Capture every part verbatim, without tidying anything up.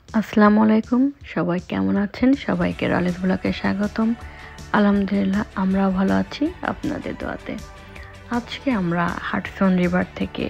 আসসালামু আলাইকুম। সবাই কেমন আছেন? সবাইকে রলেস ব্লগে স্বাগতম। আলহামদুলিল্লাহ আমরাও ভালো আছি আপনাদের দোয়াতে। আজকে আমরা হাডসন রিভার থেকে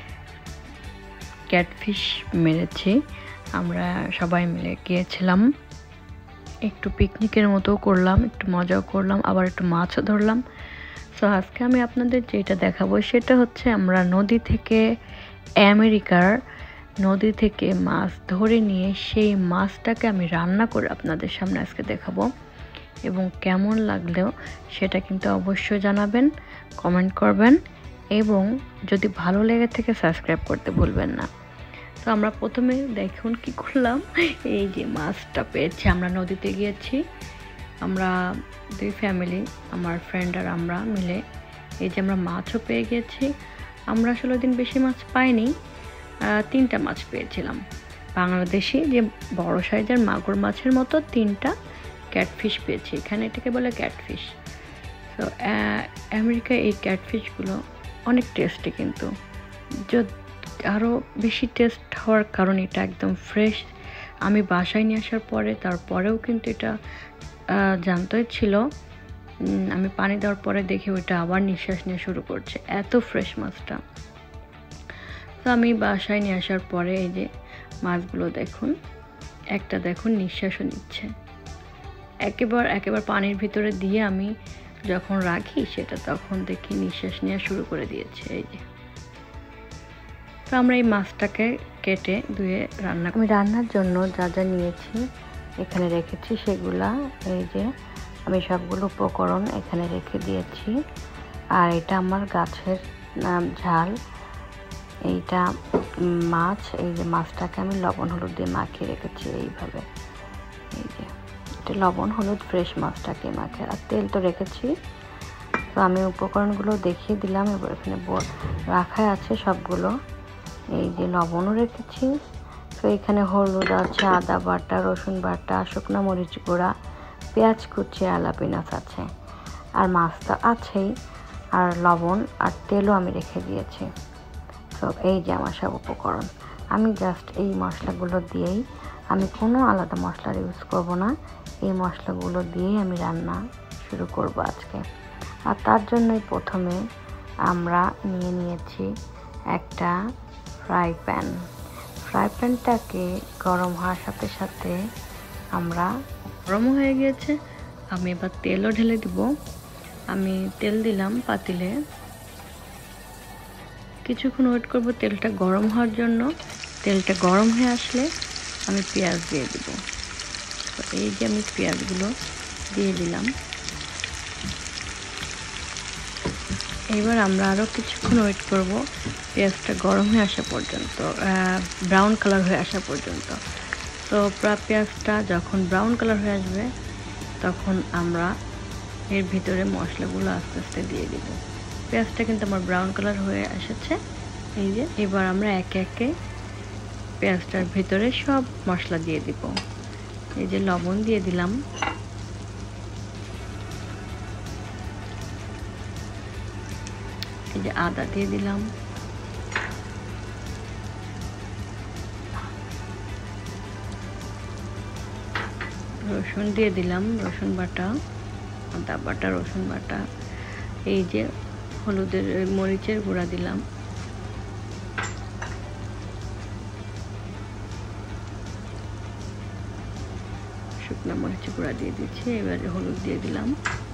ক্যাটফিশ মেরেছি। আমরা সবাই মিলে গিয়েছিলাম, একটু পিকনিকের মতো করলাম, একটু মজাও করলাম, আবার একটু মাছও ধরলাম। সো আজকে আমি আপনাদের যেটা দেখাবো সেটা হচ্ছে আমরা নদী থেকে আমেরিকার নদী থেকে মাছ ধরে নিয়ে সেই মাছটাকে আমি রান্না করে আপনাদের সামনে আজকে দেখাবো, এবং কেমন লাগলেও সেটা কিন্তু অবশ্যই জানাবেন, কমেন্ট করবেন, এবং যদি ভালো লেগে থাকে সাবস্ক্রাইব করতে ভুলবেন না। তো আমরা প্রথমে দেখুন কি করলাম। এই যে মাছটা পেয়েছি, আমরা নদীতে গিয়েছি, আমরা দুই ফ্যামিলি, আমার ফ্রেন্ড আর আমরা মিলে। এই যে আমরা মাছও পেয়ে গেছি। আমরা ষোলো দিন বেশি মাছ পাইনি, তিনটা মাছ পেয়েছিলাম বাংলাদেশি, যে বড় সাইজের মাগুর মাছের মতো তিনটা ক্যাটফিশ পেয়েছি। এখানে এটাকে বলে ক্যাটফিশ। তো আমেরিকায় এই ক্যাটফিশগুলো অনেক টেস্টি, কিন্তু আরও বেশি টেস্ট হওয়ার কারণ এটা একদম ফ্রেশ। আমি বাসায় নিয়ে আসার পরে তারপরেও কিন্তু এটা জানতেই ছিল, আমি পানি দেওয়ার পরে দেখি ওইটা আবার নিঃশ্বাস নিয়ে শুরু করছে, এত ফ্রেশ মাছটা। তো আমি বাসায় নিয়ে আসার পরে এই যে মাছগুলো দেখুন, একটা দেখুন নিঃশ্বাসও নিচ্ছে, একেবারে একেবারে পানির ভিতরে দিয়ে আমি যখন রাখি সেটা তখন দেখি নিঃশ্বাস নেওয়া শুরু করে দিয়েছে। এই যে, তো আমরা এই মাছটাকে কেটে ধুয়ে রান্না আমি রান্নার জন্য যা যা নিয়েছি এখানে রেখেছি সেগুলা, এই যে আমি সবগুলো উপকরণ এখানে রেখে দিয়েছি। আর এটা আমার গাছের ঝাল, এইটা মাছ, এই যে মাছটাকে আমি লবণ হলুদ দিয়ে মাখিয়ে রেখেছি এইভাবে। এই যে এটা লবণ হলুদ ফ্রেশ মাছটাকে মাখে, আর তেল তো রেখেছি। তো আমি উপকরণগুলো দেখিয়ে দিলাম, এবার এখানে রাখা আছে সবগুলো। এই যে লবণও রেখেছি। তো এখানে হলুদ আছে, আদা বাটা, রসুন বাটা, শুকনো মরিচ গুঁড়া, পেঁয়াজ কুচি, আলাপিনাস আছে, আর মাছ তো আছেই, আর লবণ আর তেলও আমি রেখে দিয়েছি। তো এই যে আমার সব উপকরণ, আমি জাস্ট এই মশলাগুলো দিয়েই, আমি কোনো আলাদা মশলার ইউজ করব না, এই মশলাগুলো দিয়েই আমি রান্না শুরু করব আজকে। আর তার জন্যই প্রথমে আমরা নিয়ে নিয়েছি একটা ফ্রাই প্যান। ফ্রাই প্যানটাকে গরম হওয়ার সাথে সাথে আমরা গরম হয়ে গিয়েছে, আমি এবার তেলও ঢেলে দিব। আমি তেল দিলাম পাতিলে, কিছুক্ষণ ওয়েট করব তেলটা গরম হওয়ার জন্য। তেলটা গরম হয়ে আসলে আমি পেঁয়াজ দিয়ে দেব। তো এই যে আমি পেঁয়াজগুলো দিয়ে দিলাম। এবার আমরা আরও কিছুক্ষণ ওয়েট করব পেঁয়াজটা গরম হয়ে আসা পর্যন্ত, ব্রাউন কালার হয়ে আসা পর্যন্ত। তো পেঁয়াজটা যখন ব্রাউন কালার হয়ে আসবে তখন আমরা এর ভিতরে মশলাগুলো আস্তে আস্তে দিয়ে দিব। পেঁয়াজটা কিন্তু আমার ব্রাউন কালার হয়ে এসেছে। এই যে এবার আমরা একে একে পেঁয়াজটার ভিতরে সব মশলা দিয়ে দিব। এই যে লবণ দিয়ে দিলাম, এই যে আদা দিয়ে দিলাম, রসুন দিয়ে দিলাম, রসুন বাটা, আদা বাটা, রসুন বাটা, এই যে হলুদের মরিচের গুঁড়া দিলাম, শুকনো মরিচের গুঁড়া দিয়ে দিচ্ছি, এবারে হলুদ দিয়ে দিলাম।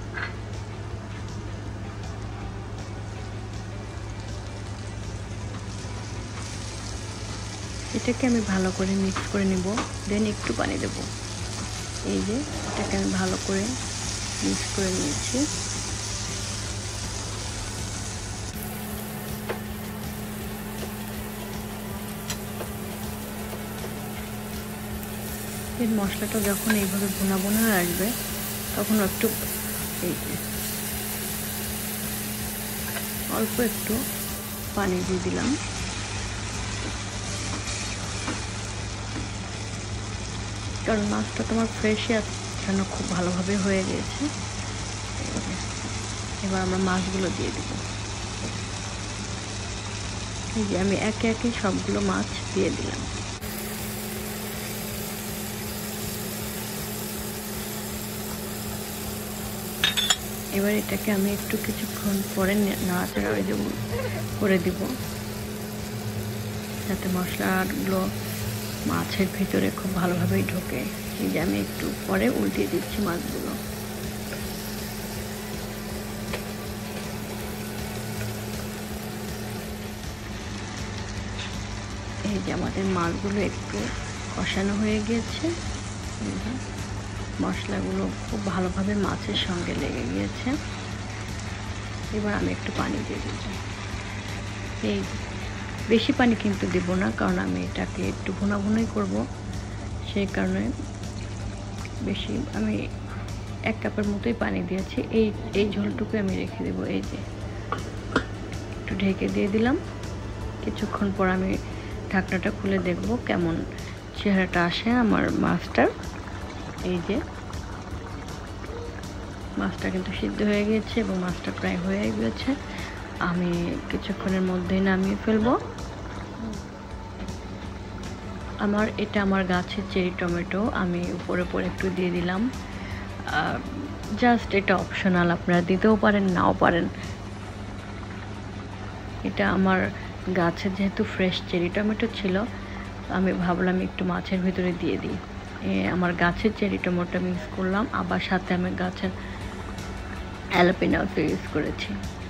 এটাকে আমি ভালো করে মিক্স করে নিব, দেন একটু পানি দেব। এই যে এটাকে আমি ভালো করে মিক্স করে নিয়েছি। এই মশলাটা যখন এইভাবে ভুনা ভুনা হয়ে আসবে তখন একটু এই যে অল্প একটু পানি দিয়ে দিলাম। কারণ মাছটা তোমার ফ্রেশই যেন খুব ভালোভাবে হয়ে গিয়েছে। এবার আমরা মাছগুলো দিয়ে দিব। এই যে আমি একে একে সবগুলো মাছ দিয়ে দিলাম। এবার এটাকে আমি একটু কিছুক্ষণ পরে নাড়াচাড়া ওই যে করে দিব, যাতে মশলাগুলো মাছের ভিতরে খুব ভালোভাবেই ঢোকে। এই যে আমি একটু পরে উল্টিয়ে দিচ্ছি মাছগুলো। এই যে আমাদের মাছগুলো একটু কষানো হয়ে গিয়েছে, মশলাগুলো খুব ভালোভাবে মাছের সঙ্গে লেগে গিয়েছে। এবার আমি একটু পানি দিয়ে দিব। এই বেশি পানি কিন্তু দেব না, কারণ আমি এটাকে একটু ভুনা ভুনাই করব, সেই কারণে বেশি আমি এক কাপের মতোই পানি দিয়েছি। এই এই ঝোলটুকু আমি রেখে দেব। এই যে একটু ঢেকে দিয়ে দিলাম। কিছুক্ষণ পর আমি ঢাকনাটা খুলে দেখব কেমন চেহারাটা আসে আমার মাছটার। এই যে মাছটা কিন্তু সিদ্ধ হয়ে গিয়েছে এবং মাছটা প্রায় হয়ে গিয়েছে। আমি কিছুক্ষণের মধ্যেই নামিয়ে ফেলবো। আমার এটা আমার গাছের চেরি টমেটো, আমি উপরে উপরে একটু দিয়ে দিলাম। জাস্ট এটা অপশনাল, আপনারা দিতেও পারেন নাও পারেন। এটা আমার গাছে যেহেতু ফ্রেশ চেরি টমেটো ছিল, আমি ভাবলাম একটু মাছের ভিতরে দিয়ে দিই। আমার গাছের চেরি টমেটো মিক্স করলাম, আবার সাথে আমি গাছের জ্যালাপিনো ইউজ করেছি।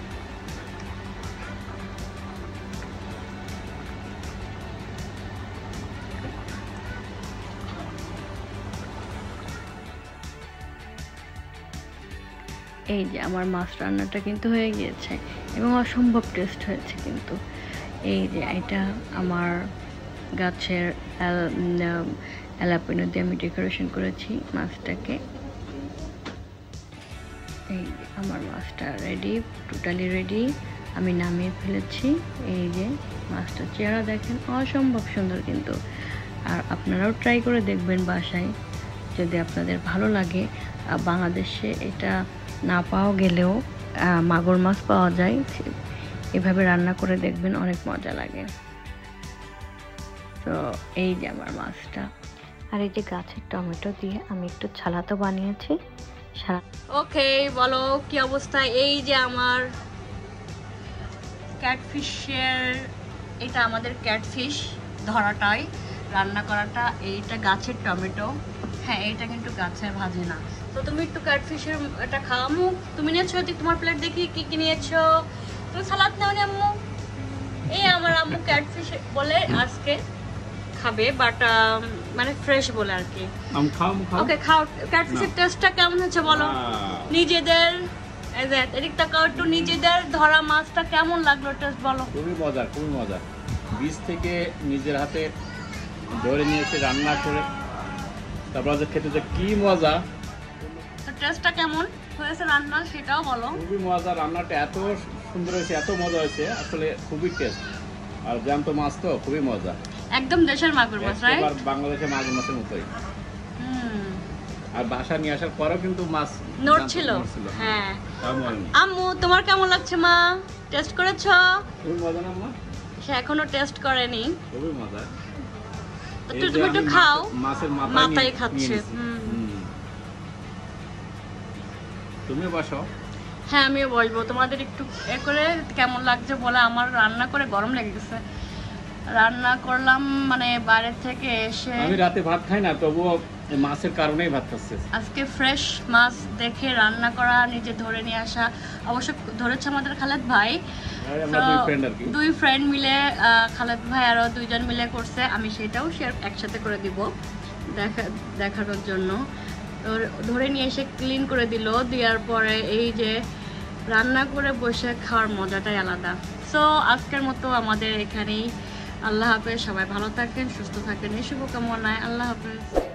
এই যে আমার মাছ রান্নাটা কিন্তু হয়ে গিয়েছে এবং অসম্ভব টেস্ট হয়েছে কিন্তু। এই যে এটা আমার গাছের জ্যালাপিনো দিয়ে আমি ডেকোরেশন করেছি মাছটাকে। এই আমার মাছটা রেডি, টোটালি রেডি, আমি নামিয়ে ফেলেছি। এই যে মাছটার চেহারা দেখেন, অসম্ভব সুন্দর কিন্তু। আর আপনারাও ট্রাই করে দেখবেন বাসায়, যদি আপনাদের ভালো লাগে। বাংলাদেশে এটা না পাওয়া গেলেও মাগুর মাছ পাওয়া যায়, এভাবে রান্না করে দেখবেন, অনেক মজা লাগে। তো এই যে আমার মাছটা, আর এই যে গাছের টমেটো দিয়ে আমি একটু ছালাতো বানিয়েছি। ওকে, বলো কি অবস্থা? এই যে আমার ক্যাটফিশের, এটা আমাদের ক্যাটফিশ ধরাটাই রান্না করাটা। এইটা গাছের টমেটো, হ্যাঁ এটা কিন্তু গাছের ভাজি না। তো তুমি একটু ক্যাটফিশের এটা খাওয়ামু। তুমি নিয়েছো, তোমার প্লেট দেখি কি কি নিয়েছো। তুমি সালাদ নাও নি আম্মু? এই আমার আম্মু ক্যাটফিশ বলে আজকে খাবে, বাট মানে ফ্রেশ বলে আর কি। ওকে খাও। ক্যাটফিশের টেস্টটা কেমন হচ্ছে বলো নিজেদের। এদিক তাকাও একটু, নিজেদের ধরা মাছটা কেমন লাগলো টেস্ট বলো। খুবই মজা, খুবই মজা। বীজ থেকে নিজের হাতে ধরে নিয়ে এসে রান্না করে তারপর যে খেতে যে কি মজা। টেস্টটা কেমন হয়েছে রান্না সেটাও বলো। খুবই মজা, রান্নাটা এত সুন্দর হয়েছে, এত মজা হয়েছে, আসলে খুবই টেস্ট। আর জ্যান্ত মাছ তো খুবই মজা, একদম দেশের মাগুর মাছ, রাইট? বাংলাদেশের মাগুর মাছের মতোই। হুম। আর বাসা নিয়ে আসার পরেও কিন্তু মাছ নড় ছিল। হ্যাঁ। আম্মু তোমার কেমন লাগছে মা? টেস্ট করেছো? খুবই মজা না মা? সে এখনো টেস্ট করেনি। খুবই মজা। তো তুমি একটু খাও। মাছের মাথায় খাচ্ছে। তুমি বসো। হ্যাঁ আমিও বলবো। তোমাদের একটু এ করে কেমন লাগছে বলে। আমার রান্না করে গরম লেগে গেছে। রান্না করলাম মানে বাইরে থেকে এসে। আমি রাতে ভাত খাই না, তবুও মাছের কারণেই ভাত খাচ্ছি। আজকে ফ্রেশ মাছ দেখে রান্না করা, নিজে ধরে নিয়ে আসা। অবশ্য ধরেছে আমাদের খালেদ ভাই। দুই ফ্রেন্ড মিলে, খালেদ ভাই আরো দুইজন মিলে করছে। আমি সেটাও শেয়ার একসাথে করে দিব দেখা দেখানোর জন্য। ধরে নিয়ে এসে ক্লিন করে দিল, দেওয়ার পরে এই যে রান্না করে বসে খাওয়ার মজাটাই আলাদা। সো আজকের মতো আমাদের এখানেই। আল্লাহ হাফেজ, সবাই ভালো থাকেন, সুস্থ থাকেন, এই শুভকামনায়। আল্লাহ হাফেজ।